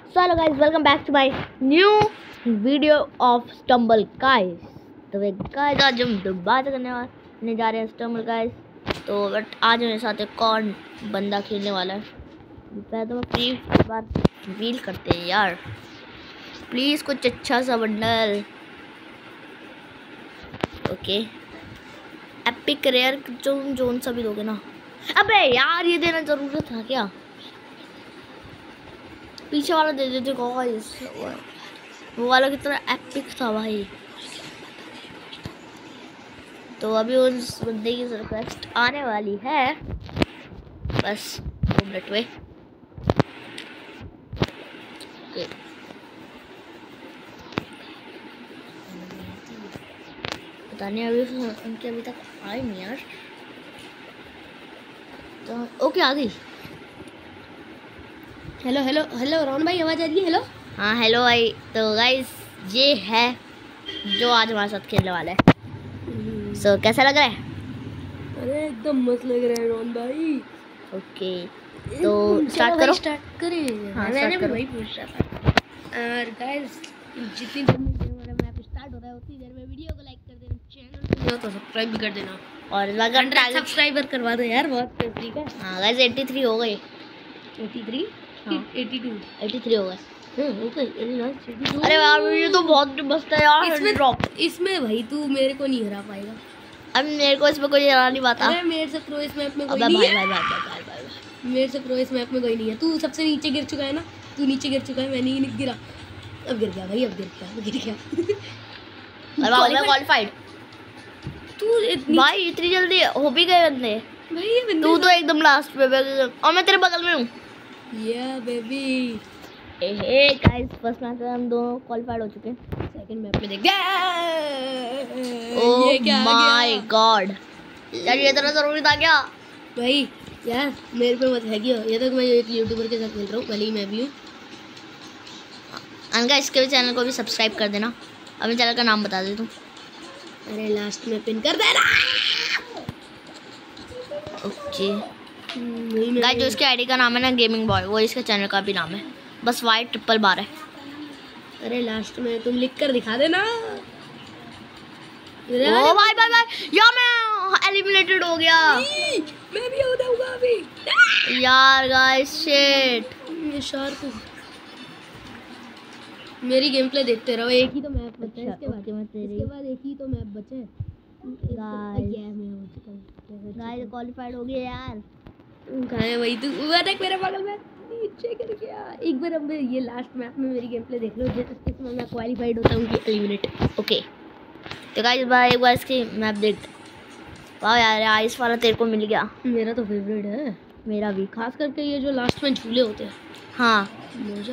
So hello guys, welcome back to my new video of Stumble Guys। तो way guys आज हम दोबारा करने जा रहे हैं Stumble Guys। तो बट आज मेरे साथ एक और बंदा खेलने वाला है। पहले तो प्लीज बार रिवील करते हैं यार, प्लीज कुछ अच्छा सा bundle. Okay epic rare zone सा भी दोगे ना? अबे यार ये देना जरूरत था क्या? पीछे वाला दे देते गाइस, वो वाला कितना एपिक था भाई। तो अभी उस बंदे की रिक्वेस्ट आने वाली है, बस 2 मिनट में। पता नहीं अभी उनके अभी तक आए नहीं यार। तो ओके आ गई। हेलो हेलो हेलो रोहन भाई, आवाज़ आ रही है? हेलो हाँ हेलो भाई। तो गाइस ये है जो आज हमारे साथ खेलने वाला है। सो कैसा लग रहा है? अरे एकदम मस्त लग रहा है रोहन भाई। ओके तो स्टार्ट करो। स्टार्ट करें। हाँ, मैंने start भी करो। वही पूछ रहा था। और गाइस जितनी जल्दी मेरा मैप स्टार्ट हो रहा है उतनी देर में वीडियो को लाइक कर देना, चैनल को सब्सक्राइब भी कर देना और अगर 100 सब्सक्राइबर करवा दो यार, बहुत ठीक है। हाँ गाइस 83 हो गए। 83 हाँ 83 हो गए। ओके। अरे यार ये तो बहुत मस्त है यार। इसमें भाई तू मेरे को नहीं हरा पाएगा। अब मेरे को इसमें कोई हरा नहीं पाता। अरे मेरे से प्रो इस मैप में कोई अबे नहीं भाई है। भाई मेरे से प्रो इस मैप में कोई नहीं है। तू सबसे नीचे गिर चुका है ना, तू नीचे गिर चुका है, मैं नहीं गिरा। अब गिर गया भाई, अब गिर गया। अरे क्वालिफाइड तू भाई इतनी जल्दी हो भी गए बंदे। भाई ये बंदे तू तो एकदम लास्ट पे और मैं तेरे बगल में हूँ। या बेबी। ए गाइस फर्स्ट मैच में हम दोनों क्वालिफाइड हो चुके हैं। सेकंड मैप में देख गया। ओह माय गॉड यार ये इतना जरूरी था क्या? भाई यार मेरे पे मत है क्यों? ये तो मैं एक यूट्यूबर के साथ खेल रहा हूँ, भले ही मैं भी हूँ। अनका इसके भी चैनल को भी सब्सक्राइब कर देना। अब मैं चैनल का नाम बता दे तू। अरे लास्ट में पिन कर देना। ओके गाइस जो इसके आईडी का नाम है ना गेमिंग बॉय, वो इसके चैनल का भी नाम है, बस Y12 है। अरे लास्ट में तुम लिख कर दिखा देना। ओ भाई भाई भाई यार मैं एलिमिनेटेड हो गया। मैं भी हो जाऊंगा अभी यार गाइस शिट। ये शार्क मेरी गेम प्ले देखते रहो। एक ही तो मैप बचा है, इसके बाद एक ही तो मैप बचा है। गाइस क्वालिफाइड हो गया यार। कहाँ है भाई तू? वो देख मेरे बगल में नीचे गिर गया। एक बार अब ये लास्ट मैप में मेरी गेम प्ले देख लो, जिसमें मैं क्वालिफाइड होता हूँ कि एलिमिनेट। ओके तो गाइस भाई एक बार इसकी मैप देख। वाह यार आइस वाला तेरे को मिल गया। मेरा तो फेवरेट है। मेरा भी, खास करके ये जो लास्ट में झूले होते हैं। हाँ मजा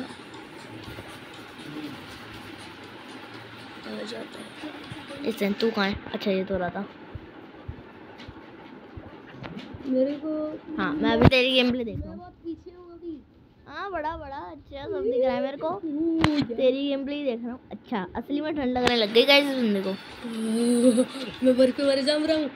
आ जाता है। इससे तू कहाँ है? अच्छा ये तो रहा था मेरे को। हाँ मैं अभी तेरी गेम प्ले देख रहा हूँ। बहुत पीछे हूँ अभी। हाँ बड़ा अच्छा सब दिख रहा है मेरे को। तेरी गेम प्ले ही देख रहा हूँ। अच्छा असली में ठंड लगने लग गई गाइस इस बंदे को। मैं बर्फ में मर जम रहा हूँ।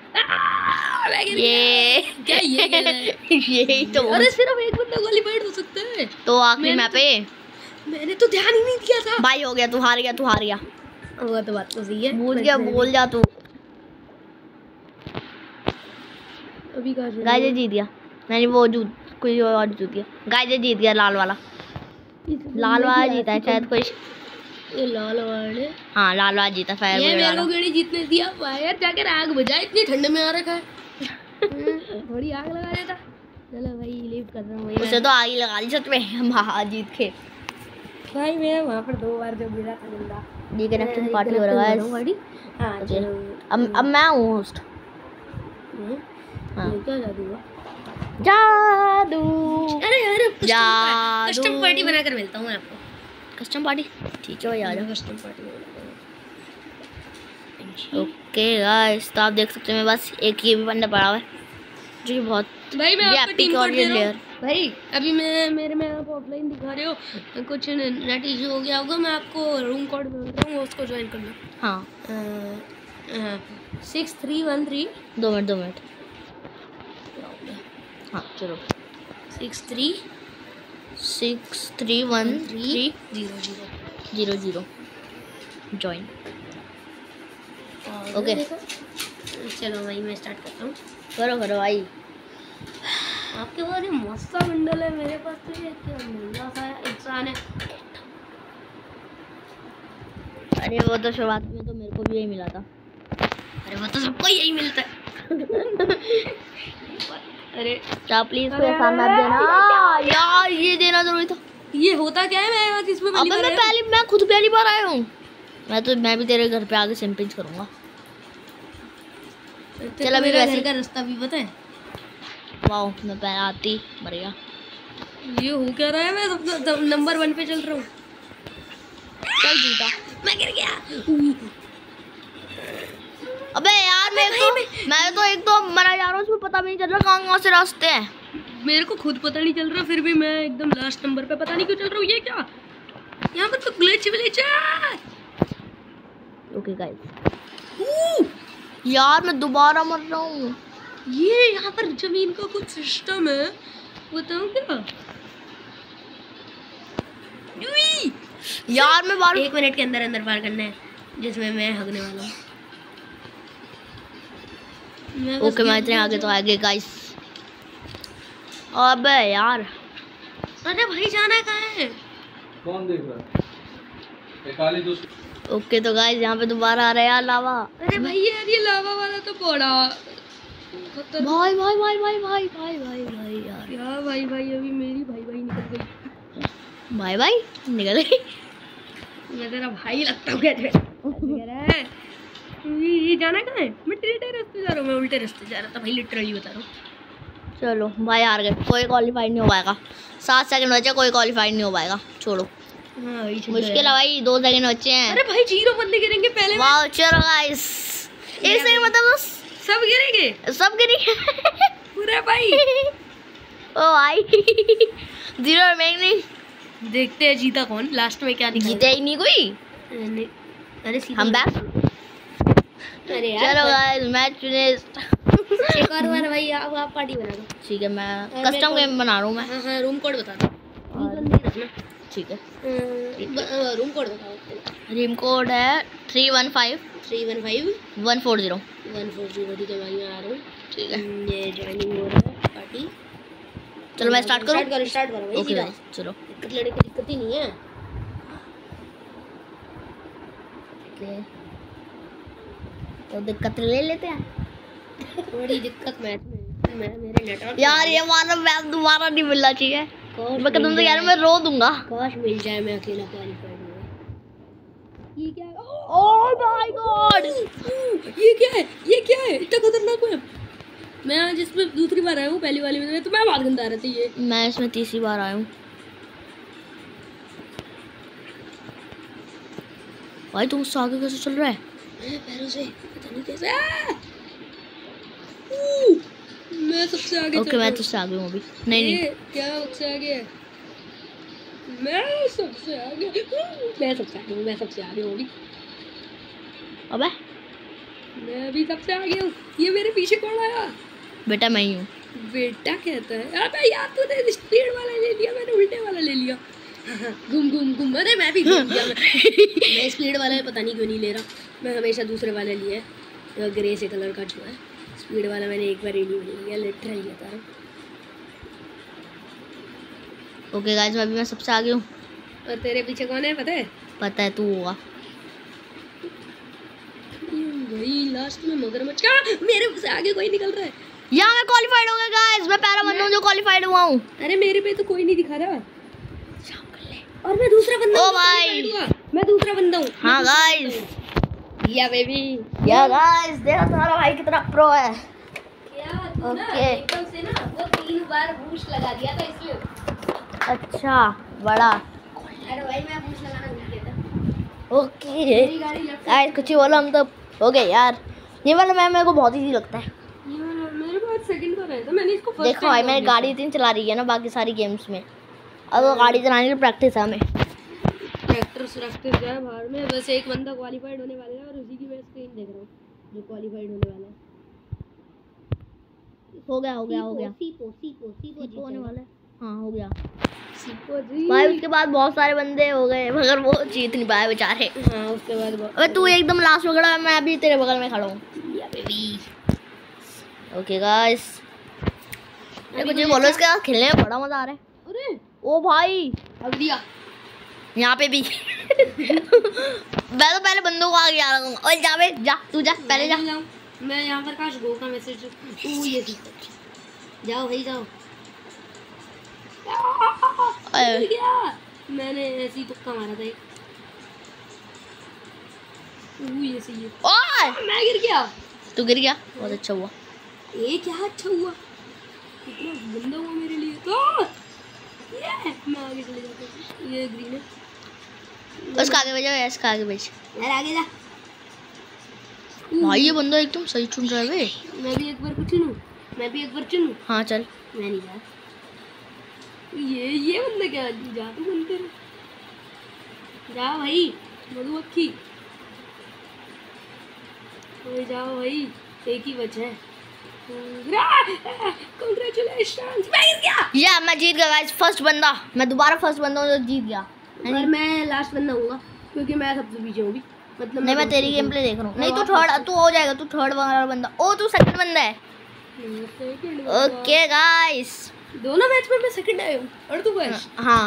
ये क्या ये क्या है? यही तो। अरे सिर्फ एक बंदा क्वालिफाइड हो सकता है। तो आखिरी मैप पे मैंने तो ध्यान ही नहीं दिया था। भाई हो गया, तू हार गया। वो तो बात तो सही है। भूल गया, बोल जा तू। अभी कहाँ गाइस ये जीत गया। नहीं वो कोई और जीत गया। गाइस ये जीत गया, लाल वाला जीता है शायद कोई। ये लाल वाले। हाँ लाल वाला जीता फायर ये ब्रिगेड मेरे वाला। को गाड़ी जीतने दिया। फायर जाकर आग बुझा, इतनी ठंड में आ रखा है। थोड़ी आग लगा देता। चलो भाई लीव कर रहा हूँ। उसे तो आग ही लगा दी सच में जीत के। भाई मैं वहाँ पर 2 बार जब गिरा था जिंदा। ये कनेक्शन पार्टी हो रहा है गाइस। हाँ चलो अब मैं हूँ होस्ट। हाँ क्या जादू हुआ? जादू। अरे यार जादू। कस्टम पार्टी बनाकर मिलता हूँ मैं आपको। कस्टम पार्टी ठीक है भाई आ जाओ। कस्टम पार्टी ओके गाइस तो आप देख सकते हैं मेरे पास एक ये भी बंदा पड़ा हुआ है जो कि बहुत भाई मैं आपको टीम कोड दे रहा हूँ। प्लेयर। भाई अभी मैं आपको ऑफलाइन दिखा रहे हो, कुछ नेट इशू हो गया होगा। मैं आपको रूम कोड बोल रहा हूँ, उसको ज्वाइन कर लो। हाँ 6313। 2 मिनट। हाँ चलो 63 631300 जॉइन। ओके चलो भाई मैं स्टार्ट करता हूँ। करो भाई। आपके पास ये मस्त सा बंडल है, मेरे पास तो ये क्या महंगा सा इंसान है। अरे वो तो शुरुआत में तो मेरे को भी यही मिला था। अरे वो तो सबको यही मिलता है। अरे क्या प्लीज कोई आसान मत देना यार, ये देना जरूरी था। ये होता क्या है? मैं इसमें मैं खुद पहली बार आया हूँ। मैं भी तेरे घर पे आके सिंपिंच करूंगा। चल अभी घर का रास्ता भी पता है। वाओ मैं पहले आती मर गया। ये हो क्या रहा है? मैं सबसे नंबर 1 पे चल रहा हूँ। चल जीता। मैं गिर गया। अबे यार मैं तो एक तो मरा जा रहा हूँ, उसमें पता भी नहीं चल रहा कहाँ से रास्ते हैं। मेरे को खुद पता नहीं चल रहा, फिर भी मैं एकदम लास्ट नंबर पे पता नहीं क्यों चल रहा हूँ। ये क्या? यहाँ पर तो ग्लिच है। Okay guys. यार मैं दोबारा मर रहा हूँ। ये यहाँ पर जमीन का कुछ सिस्टम है, बताऊँ क्या? यार मैं 1 मिनट के अंदर पार करना है, जिसमें मैं हगने वाला हूँ। ओके मैं इतने आगे तो आगे गाइस। अबे यार अरे भाई जाना कहाँ है? कौन देख रहा है? काली दोस्त। ओके तो गाइस यहाँ पे दोबारा आ रहा है यार लावा। अरे भाई यार ये लावा वाला तो बड़ा भाई यार क्या भाई अभी मेरी भाई निकल गई। भाई निकल गई। मैं तेरा भाई लगता हूँ क्या? ये जाना कहाँ है? मैं टेढ़े रास्ते जा रहा हूँ, मैं उल्टे रास्ते जा रहा था भाई, लिटरली बता रहा हूँ। चलो भाई हार गए, कोई क्वालिफाइड नहीं हो पाएगा। 7 सेकंड बचे, कोई क्वालिफाइड नहीं हो पाएगा। छोड़ो मुश्किल है भाई, 2 सेकंड बचे हैं। अरे भाई 0 बंदे गिरेंगे पहले। वाओ चलो गाइस, एक सेकंड मतलब सब गिरेंगे, सब गिरेंगे पूरा भाई। ओ भाई 0 रिमेनिंग। देखते हैं जीता कौन, लास्ट में क्या जीता ही नहीं कोई। अरे हम बैक। अरे यार चलो गाइस मैच फिनिश्ड। एक और बार भाई आप पार्टी बना दो। ठीक है मैं कस्टम गेम बना रहा हूँ मैं। हाँ रूम कोड बता दो। ठीक है रूम कोड बताओ। रूम कोड है 315 140 140। ठीक है भाई मैं आ रहा हूँ। ठीक है ये जॉइनिंग हो रहा है पार्टी। चलो मैं स्टार्ट करूँ। स्टार्ट करो भाई। ओके चलो दिक्कत लड़े की दिक्कत ही नहीं है। तो दिक्कत ले लेते हैं। थोड़ी दिक्कत मैच में मेरे नेटवर्क यार ये वाला मैच दोबारा नहीं मिलना चाहिए। मैं कसम से कह रहा हूं मैं रो दूंगा। काश मिल जाए, मैं अकेला क्वालीफाइड हूं। ये क्या है? ओह माय गॉड ये क्या है? इतना खतरनाक है। मैं आज इसमें दूसरी बार आया हूँ, पहली वाली में तो मैं बहुत गंदा आ रहा था। ये मैं इसमें तीसरी बार आया हूँ। भाई तू मुझसे आगे कैसे चल रहा है? पैरों से पता नहीं कैसे। मैं सबसे आगे। ओके मैं तुझसे आगे हूँ अभी। नहीं क्या सबसे आगे है? मैं सबसे आगे हूँ अभी। अबे मैं अभी सबसे आगे हूँ। ये मेरे पीछे कौन आया? बेटा मैं ही हूँ। बेटा कहता है? अबे यार तूने स्पीड वाला ले लिया, मैंने उल्टे वाला ले लिया। घूम। अरे मैं भी घूम गया। मैं स्पीड वाला है, पता नहीं क्यों नहीं ले रहा। मैं हमेशा दूसरे वाले लिए, ग्रे से कलर का जो है। स्पीड वाला मैंने एक बार रेडी ले लिया, लिटरली बता रहा हूँ। ओके गाइस अभी मैं सबसे आगे हूँ। और तेरे पीछे कौन है पता है? पता है तू होगा। वही लास्ट में मगरमच्छ का मेरे से आगे कोई निकल रहा है। यहाँ मैं क्वालिफाइड हो गया गाइस। मैं पहला बंदा हूँ जो क्वालिफाइड हुआ हूँ। अरे मेरे पे तो कोई नहीं दिखा रहा। और मैं दूसरा बंदा हूँ। ओ भाई मैं दूसरा बंदा हूँ। हाँ गाइस या बेबी या गाइस देखो तुम्हारा भाई कितना प्रो है। क्या ओके एकदम से ना वो 3 बार बूस्ट लगा दिया था इसलिए। अच्छा बड़ा। अरे भाई मैं बूस्ट लगाना भूल गया था। ओके गाइस कुछ ही बोलो हम तो हो गए यार। ये वाला मैम मेरे को बहुत इजी लगता है। मेरे पास सेकंड पर है तो मैंने इसको फर्स्ट। देखो भाई मैंने गाड़ी इतनी चला रही है ना बाकी सारी गेम्स में। अब वो गाड़ी चलाने की प्रैक्टिस है हमें। प्रैक्टिस जाए बाहर में। बस एक बंदा क्वालीफाइड होने वाला है और उसी की मैं स्क्रीन देख रहा हूँ जो क्वालीफाइड होने वाला है। हो गया सीपो होने वाला है। हाँ हो गया। भाई उसके बाद बहुत सारे बंदे हो गए मगर वो जीत नहीं पाए बेचारे। हाँ उसके बाद अबे तू एकदम लास्ट में खड़ा है, मैं अभी तेरे बगल में खड़ा हूँ। ओके गाइस, कुछ बोलो, इसके साथ खेलने में बड़ा मजा आ रहा है। अरे ओ भाई अब दिया यहाँ पे भी मैं तो पहले बंदों को आगे जा रहा हूँ। और जा जा, तू जा पहले जा। मैं यहाँ पर काश गो का मैसेज ये जाओ भाई जाओ। गया मैंने ऐसे ही तुक्का मारा था ये सही है। ओए मैं गिर गया। तू गिर गया, बहुत अच्छा हुआ। ये क्या अच्छा हुआ, इतना गंदा हुआ मेरे लिए तो। ये मैं आगे चले जाता हूँ, ये ग्रीन है। उसका आगे भेजो, इसका आगे भेज। यार आगे जा भाई ये बंदा एकदम सही चुन रहा है बे। मैं भी एक बार कुछ चुनूं, मैं भी एक बार चुनूं। हाँ चल। मैं नहीं जा। ये बंदा क्या जा तू बनते जा भाई मधुमक्खी, जाओ भाई एक ही बचा है। Congratulations, मैं जीत गया। या मैं जीत गया गाइस, फर्स्ट बंदा। मैं दोबारा फर्स्ट बंदा हूँ जो जीत गया। और मैं लास्ट बंदा हूँगा क्योंकि मैं सबसे पीछे हूँ भी। मतलब नहीं मैं तेरी गेम प्ले देख रहा हूँ। नहीं तू थर्ड, तू हो जाएगा, तू थर्ड वाला बंदा। ओ तू सेकंड बंदा है। ओके गाइस, दोनों मैच में मैं सेकंड आया हूँ और तू फर्स्ट। हाँ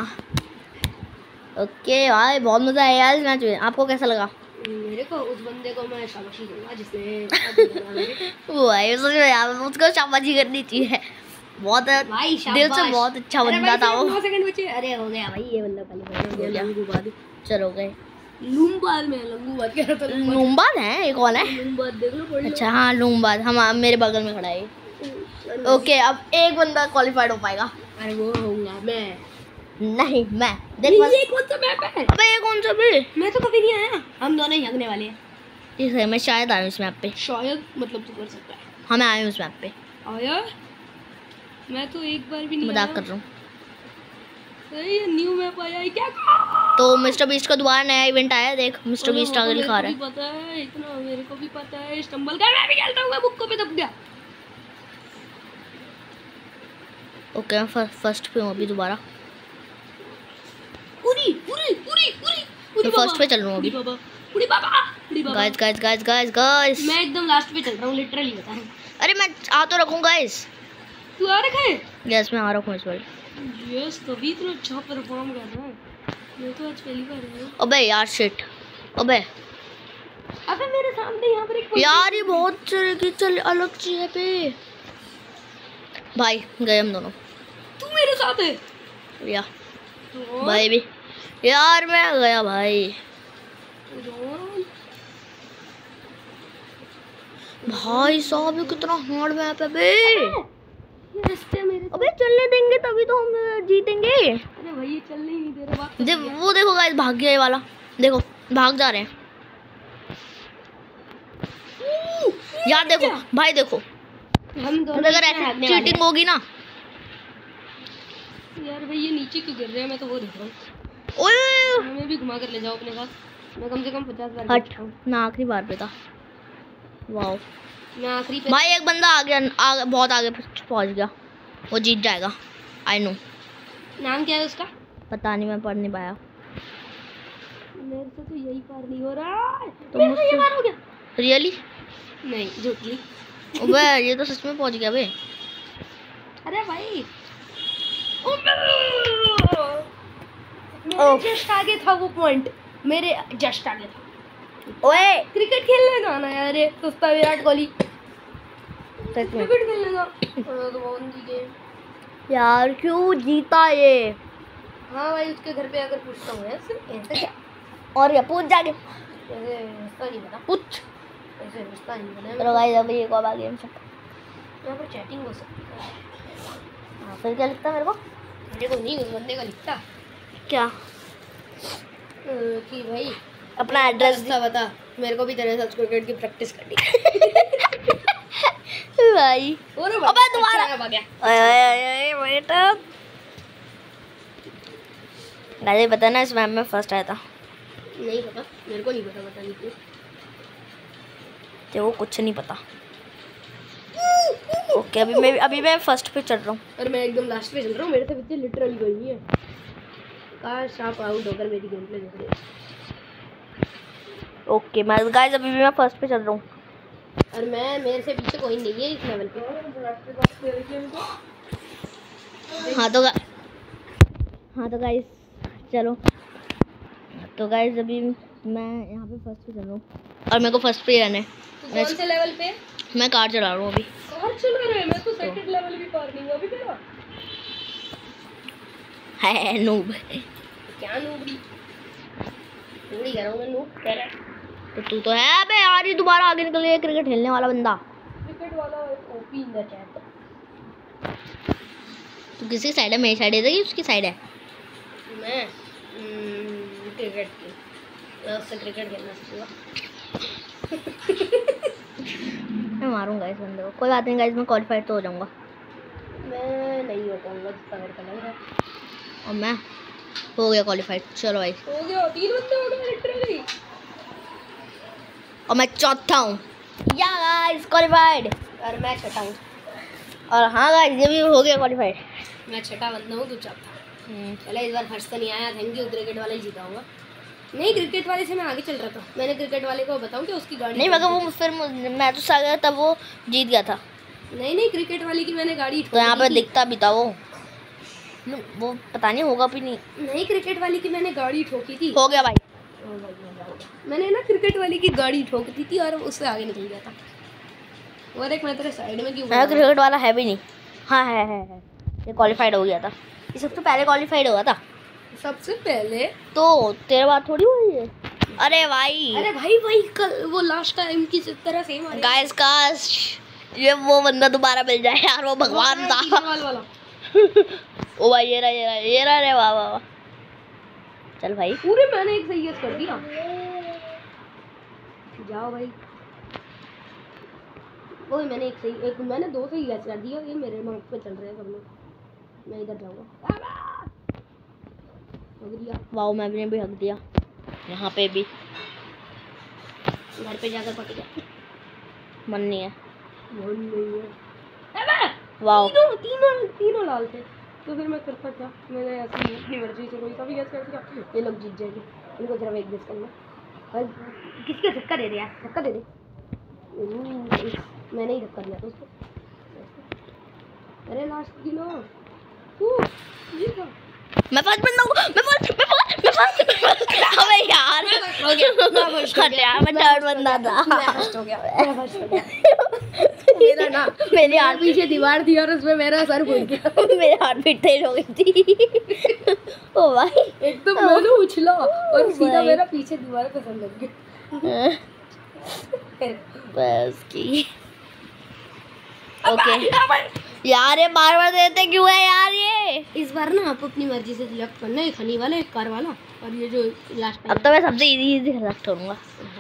ओके भाई, बहुत मजा आया यार इस मैच में। आपको कैसा लगा? मेरे को उस बंदे को मैं शाबाशी दूंगा जिसने वो भाई सच में यार उसको शाबाशी करनी चाहिए। बहुत भाई दिल से बहुत अच्छा बंदा था वो। 9 सेकंड बचे। अरे हो गया भाई, ये बंदा पहले हो गया। लंगूबाद चलो गए लूमबाद में, लंगूबाद कह रहा था। लूमबाद है ये, कौन है? लूमबाद देख लो, पढ़ लो। अच्छा हाँ लूमबाद, हम मेरे बगल में खड़ा है। ओके अब एक बंदा क्वालिफाइड हो पाएगा। अरे वो होऊंगा मैं। नहीं मैं देख ये कौन सा मैप है? अबे ये कौन सा भी? मैं तो कभी नहीं आया। हम दोनों ही हगने वाले हैं। ठीक है मैं शायद आया हूँ इस मैप पे। शायद मतलब तू कर सकता है। हाँ मैं आया हूँ इस मैप पे। आया? मैं तो एक बार भी नहीं आया। मजाक कर रहा हूँ। अरे ये न्यू मैप आया है क्या? तो मिस्टर बीस्ट का दोबारा नया इवेंट आया, देख मिस्टर बीस्ट आगे लिखा रहा है। पता है इतना, मेरे को भी पता है। स्टंबल का मैं भी खेलता हूँ, बुक पे दब गया। ओके मैं फर्स्ट पे हूँ अभी दोबारा। पूरी पूरी पूरी पूरी मैं फर्स्ट पे चल रहा हूँ अभी। पूरी बाबा guys guys guys guys guys, मैं एकदम लास्ट पे चल रहा हूँ लिटरली, बता। अरे मैं आ तो रखूँ गाइस। तू आ रखा है? यस मैं आ रखा हूँ इस बार। यस तभी इतना अच्छा परफॉर्म कर रहा है। मैं तो आज पहली बार हूँ। अबे यार शिट, अबे मेरे सामने यहाँ पर एक यार ये बहुत तरह की चल अलग चीज है पे। भाई गए हम दोनों। तू मेरे साथ है या भाई भी यार मैं गया भाई। भाई साहब ये कितना हार्ड मैप है बे। अबे चलने देंगे तभी तो हम जीतेंगे। अरे भाई ये चलने ही नहीं दे रहे। बात वो देखो गाइस भाग गया ये वाला, देखो भाग जा रहे हैं यार। देखो भाई देखो, हम दोनों अगर ऐसे चीटिंग होगी ना। यार भाई ये नीचे क्यों गिर रहे हैं? मैं तो वो देख रहा हूँ। ओए हमें भी घुमा कर ले जाओ अपने साथ। मैं कम से कम 50 बार हट, मैं आखिरी बार पे था। वाओ मैं आखिरी पे। भाई एक बंदा आ गया, बहुत आगे पहुंच गया, वो जीत जाएगा। I know. नाम क्या है उसका? पता नहीं, मैं पढ़ नहीं पाया। मेरे से तो यही पार नहीं हो रहा है। तो मेरे से ये पार हो गया। रियली? नहीं झूठी। अबे ये तो सच में पहुंच गया बे। अरे भाई जस्ट आगे था वो पॉइंट, मेरे जस्ट आगे था। ओए क्रिकेट खेलने जाना यार, ये सुस्ता विराट कोहली। सच में क्रिकेट खेलने जा तो कौन सी गेम यार क्यों जीता ये? हाँ भाई उसके घर पे आकर पूछता हूँ ऐसे क्या। और ये पूछ जाके ऐसे रिश्ता नहीं बना, पूछ। ऐसे रिश्ता नहीं बना। चलो गाइस अभी एक और गेम से यहाँ पर चैटिंग हो सकती है। हाँ फिर क्या लिखता है मेरे को? मेरे को नहीं, उस बंदे का लिखता क्या कि भाई अपना एड्रेस बता, मेरे को भी तेरे साथ क्रिकेट की प्रैक्टिस करनी भाई। अबे दोबारा आ गया। ओए बेटा गाइस पता ना इस मैम में फर्स्ट आया था। नहीं पता, मेरे को नहीं पता, बता नहीं क्यों। तो वो कुछ नहीं पता। ओके अभी मैं फर्स्ट पे चल रहा हूँ। और मैं एकदम लास्ट पे चल रहा हूँ। मेरे से बच्चे लिटरली कोई नहीं है। काश आप आउट होकर मेरी गेम प्ले देख रहे हो। ओके मैं गाइस अभी भी मैं फर्स्ट पे चल रहा हूँ और मेरे से पीछे कोई नहीं है इस लेवल पे। हाँ तो गाइस चलो। तो गाइस अभी मैं यहाँ पे फर्स्ट पे चल रहा हूँ और मेरे को फर्स्ट पे रहना है। कौन से लेवल पे? मैं कार चला रहा हूँ अभी। कार चला रहे हैं? मैं तो सेकंड लेवल भी पार नहीं हुआ अभी मेरा। है नूब। क्या नूबड़ी? नूबड़ी कह रहा हूँ मैं, नूब कह रहा है। तो तू तो है अबे यार, ये दोबारा आगे निकल गया क्रिकेट खेलने वाला बंदा। क्रिकेट वाला ओपी इन द चैट। तू किसकी साइड है? मेरी साइड है कि उसकी साइड है? मैं क्रिकेट की, मैं उससे क्रिकेट खेलना सीखूंगा। मैं मारूंगा इस बंदे को। कोई बात नहीं गाइस, मैं क्वालिफाइड तो हो जाऊंगा। मैं नहीं हो पाऊंगा जितना मेरे को लग रहा है। और मैं हो गया क्वालिफाइड। चलो भाई हो गया, 3 बंदे हो गए लिटरली। और मैं चौथा हूँ। या गाइस क्वालिफाइड। और मैं छठा हूँ। और हाँ गाइस ये भी हो गया क्वालिफाइड। मैं छठा बंदा हूँ, तू चौथा। पहले इस बार फर्स्ट तो नहीं आया, थैंक यू। क्रिकेट वाले ही जीता होगा। नहीं, क्रिकेट वाले से मैं आगे चल रहा था। मैंने क्रिकेट वाले को बताऊं कि उसकी गाड़ी नहीं मगर वो फिर मैं तो आ गया तब वो जीत गया था। नहीं क्रिकेट वाले की मैंने गाड़ी तो यहाँ पे दिखता भी था वो पता नहीं होगा भी नहीं। नहीं, क्रिकेट वाली की मैंने गाड़ी ठोकी थी। हो गया भाई। मैंने ना क्रिकेट वाली की गाड़ी ठोक दी थी और उससे आगे निकल गया था। और एक मैं तेरे साइड में क्यों? क्रिकेट वाला है भी नहीं। हाँ है ये क्वालिफाइड हो गया था। ये सबसे पहले क्वालिफाइड हुआ था। सबसे पहले तो तेरे बात थोड़ी हुई है। अरे भाई कल वो लास्ट टाइम की तरह सेम आ गाइस काश ये वो बंदा दोबारा मिल जाए यार, वो भगवान था। वाला। ओ भाई ये रहा रे। वाह चल भाई। पूरे मैंने एक सही गेस कर दिया। जाओ भाई। ओए मैंने 2 सही गेस कर दिया। ये मेरे मार्क पे चल रहे हैं सब लोग। मैं इधर जाऊंगा। वाह मैंने भी हक दिया यहाँ पे भी। घर पे जाकर पट गया। मन नहीं है। अबे वाह तीनों लाल थे। तो फिर मैं करता क्या? मैंने अपनी मर्जी से कोई सा भी गेस कर दिया। ये लोग जीत जाएंगे। इनको सिर्फ एक गेस करना। और किसके धक्का दे दिया? धक्का दे दे। मैंने ही धक्का दिया था उसको। अरे लास्ट किलो ये था। मैं फर्स्ट बंदा हूँ। मैं फर्स्ट अबे यार हो गया। मैं थर्ड बंदा था। हो गया। मेरा ना मेरे हाथ पीछे दीवार थी और उसमें मेरा सर फूट गया। मेरे हाथ भी तेज हो गई थी। ओ भाई एकदम मैंने उछला और सीधा मेरा पीछे दीवार पे सर लग गया। बस की ओके यार ये बार देते क्यों है यार? ये इस बार ना आप अपनी मर्जी से सिलेक्ट करना है, खनी वाला, एक कार वाला और ये जो लास्ट अब तो मैं सबसे इजी सिलेक्ट करूंगा।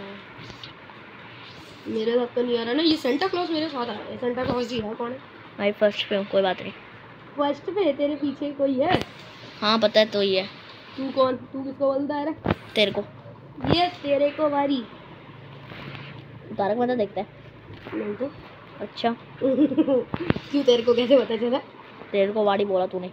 मेरे साथ तो नहीं आ रहा ना। ये सेंटा क्लॉज मेरे साथ आ रहा है। सेंटा क्लॉज जी है कौन है? भाई फर्स्ट पे हूँ, कोई बात नहीं। फर्स्ट पे तेरे पीछे कोई है? हाँ पता है तो ही है। तू कौन? तू किसको बोलता है? तेरे को। ये तेरे को वारी तारक मेहता देखता है? नहीं तो अच्छा क्यों? तेरे को कैसे पता चला? तेरे को वाड़ी बोला तूने।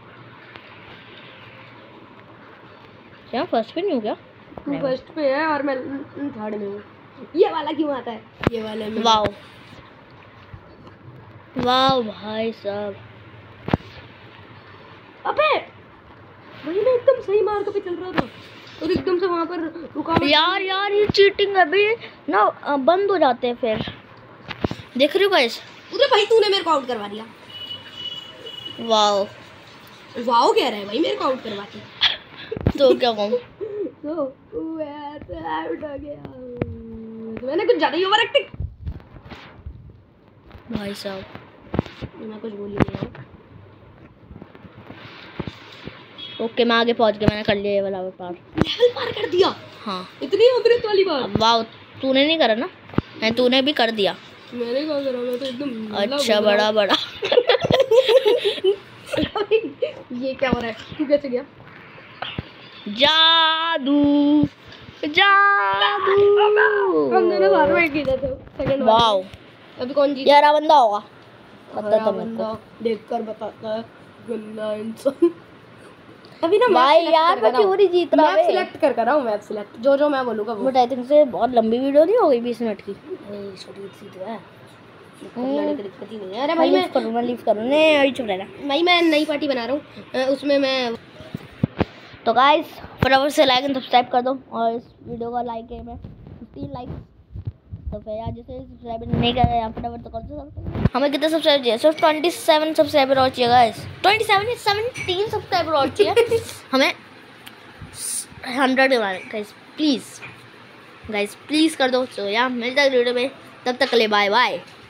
क्या फर्स्ट पे नहीं हूँ क्या? तू फर्स्ट पे है और मैं थर्ड में हूँ। ये वाला क्यों आता है? ये वाला में। वाओ भाई साहब। अबे भाई मैं एकदम सही मार्ग पे चल रहा था और एकदम से वहाँ पर रुकावट। यार ये चीटिंग है अभी ना। बंद हो जाते हैं फिर। देख रहे हो गाइस? उधर भाई तूने मेरे को आउट करवा दिया। वाओ कह रहा है भाई, मेरे को आउट करवा के। तो क्या कहूँ? तो आउट हो गया। तो मैंने कुछ ज़्यादा ही ओवर एक्टिंग। भाई साहब मैं कुछ बोल ही नहीं रहा। ओके मैं आगे पहुंच गया। मैंने कर लिया ये वाला पार। लेवल पार कर दिया? हाँ। इतनी अमृत वाली बात। वाओ तूने नहीं करा ना? नहीं तूने भी कर दिया। मैंने क्या करा? मैं तो एकदम अच्छा बड़ा ये क्या हो रहा है? तू कैसे गया? जादू हम दोनों बार में गिरे थे सेकंड। वाओ अभी कौन जीता? यार बंदा होगा पता तो मेरे को। देखकर बताता है गंदा इंसान। अभी ना भाई यार मैं क्यों नहीं जीत रहा? मैप सिलेक्ट कर रहा हूँ, मैप सिलेक्ट जो मैं बोलूँगा वो। बट आई थिंक से बहुत लंबी वीडियो नहीं हो गई 20 मिनट की। छोटी सी तो है, दिक्कत ही नहीं है। अरे भाई मैं लीव करूँ नहीं, अभी चुप रहना भाई, मैं नई पार्टी बना रहा हूँ, उसमें मैं। तो गाइस फटाफट से लाइक एंड सब्सक्राइब कर दो, और इस वीडियो का लाइक है मैं 15 लाइक। तो फिर यार जिसे सब्सक्राइब नहीं कर रहे हैं फटाफट तो कर दो। हमें कितने सब्सक्राइबर चाहिए? सिर्फ 27 सब्सक्राइबर और चाहिए गाइस। 17 सब्सक्राइबर और चाहिए हमें 100 गाइस, प्लीज़ गाइस प्लीज़ कर दो। सो यार मिलता है वीडियो में, तब तक के लिए बाय बाय।